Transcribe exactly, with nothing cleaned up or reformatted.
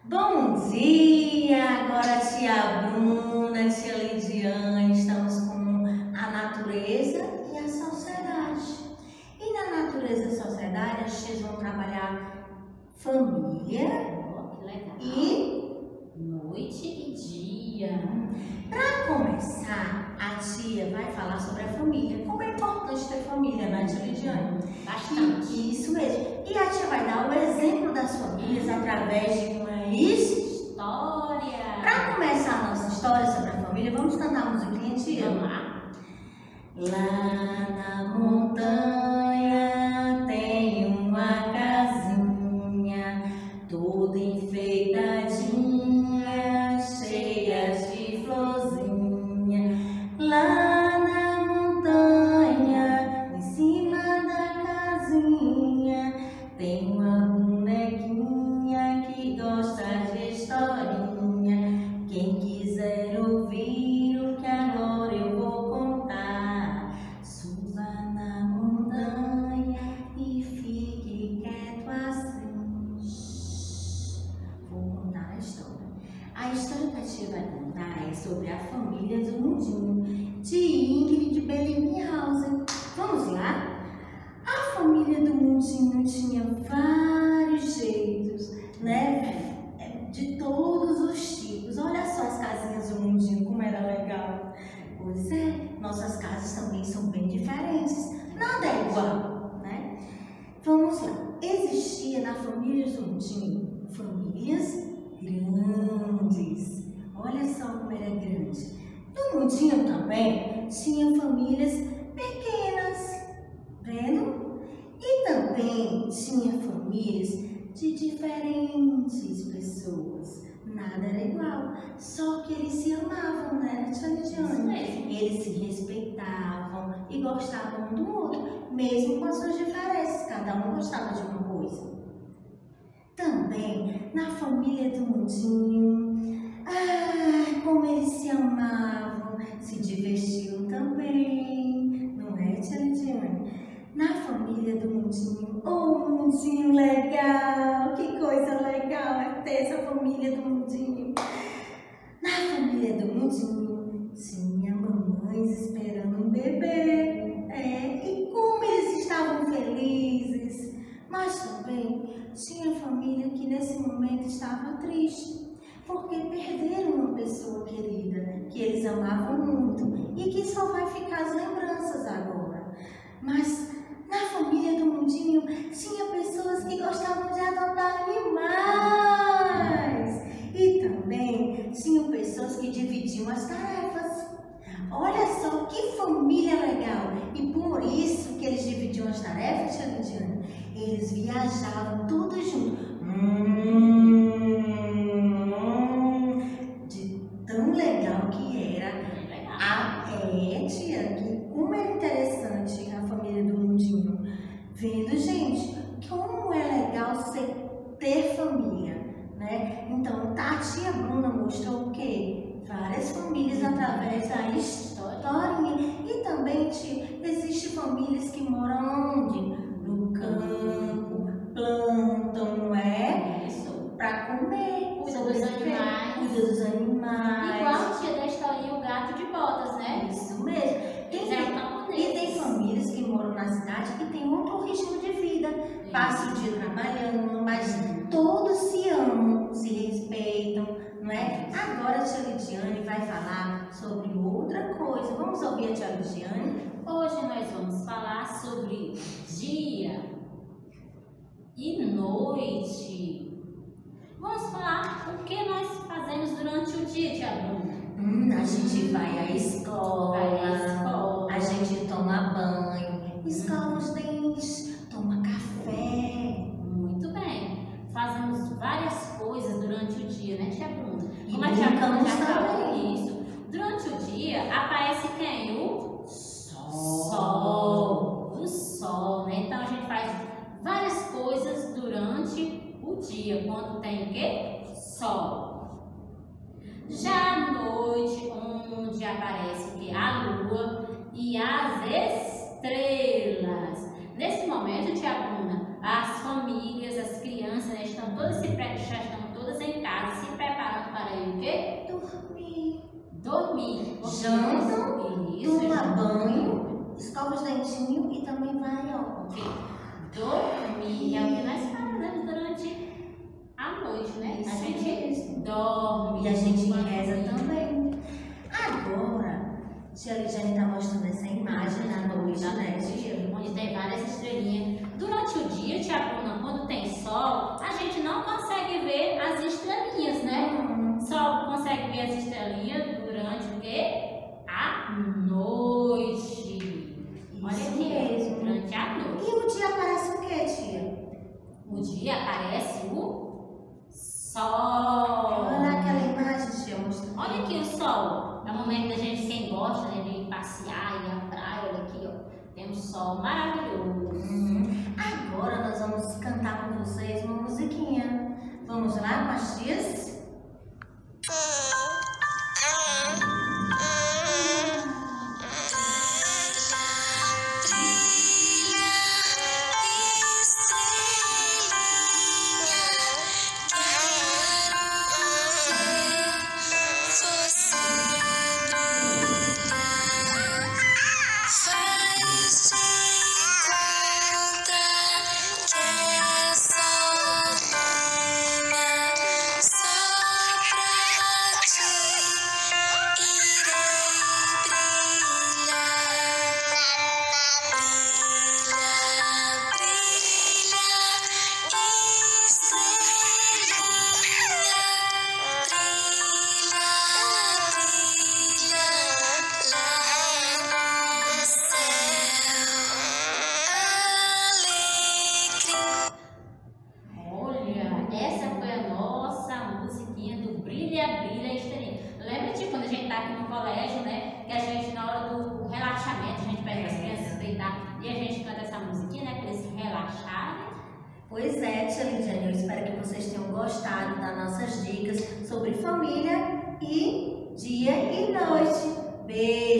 Bom dia! Agora a tia Bruna, tia Lidiane, estamos com a natureza e a sociedade. E na natureza e sociedade, as tias vão trabalhar família Oh, que legal. e noite e dia. Para começar, a tia vai falar sobre a família. Como é importante ter família, né, tia Lidiane? Bastante. E, isso mesmo. E a tia vai dar o exemplo das famílias através de uma história. Para começar a nossa história sobre a família, vamos cantar a musiquinha, tia? Vamos lá? Lá na montanha tem uma casinha toda enfeitadinha, cheia de florzinha. Lá na montanha, em cima da casinha, tem uma bonequinha que gosta de historinha. Quem quiser ouvir o que agora eu vou contar, suba na montanha e fique quieto assim. Vou contar a história. A história que a tia vai contar é sobre a família do Mundinho, de Ingrid Bellinghausen. Vamos lá? A família do Mundinho tinha vários jeitos, né? De todos os tipos. Olha só as casinhas do Mundinho, como era legal. Pois é, nossas casas também são bem diferentes. Nada é igual, né? Vamos lá. Existia na família do Mundinho famílias grandes. Olha só como era grande. No Mundinho também tinha famílias pequenas, vendo? E também tinha famílias de diferentes pessoas. Nada era igual, só que eles se amavam, né, tia Lidiane? Eles se respeitavam e gostavam um do outro, mesmo com as suas diferenças, cada um gostava de uma coisa. Também, na família do Mundinho, ah, como eles se amavam, se divertiam também, não é, tia Lidiane? Na família do Mundinho, oh, Mundinho legal, que coisa legal é ter essa família do Mundinho. Na família do Mundinho, tinha mamães esperando um bebê, é, e como eles estavam felizes. Mas também tinha família que nesse momento estava triste, porque perderam uma pessoa querida, que eles amavam muito, e que só vai ficar as lembranças agora. Mas na família do Mundinho tinha pessoas que gostavam de adotar animais. E também tinham pessoas que dividiam as tarefas. Olha só que família legal. E por isso que eles dividiam as tarefas, tia Lidiane, eles viajavam todos juntos. Hum, de tão legal que era. A é, tia, que como é interessante a família do Mundinho. Vendo, gente, como é legal ser, ter família, né? Então, a tia Bruna mostrou o quê? Várias famílias através da historinha. E também, tia, existem famílias que moram onde? No campo, plantam, não é? Isso. Para comer. Cuida dos animais. Cuida dos animais. Igual tia da historinha, o gato de botas, né? Isso mesmo. Eles eram camponeses. E tem famílias que moram na cidade que tem outro ritmo de vida. Passam o dia trabalhando, mas todos se amam, se respeitam, não é? Agora a tia Lidiane vai falar sobre outra coisa. Vamos ouvir a tia Lidiane? Hoje nós vamos falar sobre dia e noite. Vamos falar o que nós fazemos durante o dia, tia Bruna. Hum, a gente vai à escola, Vai à escola. A gente toma banho, escova os dentes, toma café. Muito bem. Fazemos várias coisas durante o dia, né, tia Bruna? E Como a tia Bruna brincamos já falou também. isso. Durante o dia aparece quem? O Sol. sol. O sol, né? Então a gente faz várias coisas durante o dia, quando tem o quê? Sol. Já à noite, onde aparece o quê? A lua e as estrelas. Nesse momento, tia Bruna, as famílias, as crianças, né, estão todas se pre... já estão todas em casa, Dormir. Jantam, Isso, toma jantam. banho, escova os dentinhos e também vai, ó. Ok. Dormir é o que nós fazemos durante a noite, né? Isso A gente mesmo. dorme. E a gente toma reza banho. também. Agora, tia Lidiane está mostrando essa imagem na noite, né, tia? Onde tem várias estrelinhas. Durante o dia, tia Bruna, quando tem sol, a gente não consegue ver as estrelinhas, né? Hum, Só consegue ver as estrelinhas durante o quê? A noite. Olha Isso aqui, ó, mesmo. durante a noite. E o dia aparece o quê, tia? O dia aparece o sol. Olha aquela imagem, tia, mostrando. Olha aqui o sol. É o momento da gente, quem gosta, né, de passear e ir à praia. Olha aqui, ó. Tem um sol maravilhoso. Hum, Agora nós vamos cantar com vocês uma musiquinha. Vamos lá com as tias? Olha, essa foi a nossa musiquinha do Brilha, Brilha Estrelinha. Lembra-te quando a gente tá aqui no colégio, né? Que a gente, na hora do relaxamento, a gente pede para as crianças deitar e a gente canta essa musiquinha, né? Para eles se relaxarem. Pois é, tia Lidiane, eu espero que vocês tenham gostado das nossas dicas sobre família e dia e noite. Beijo!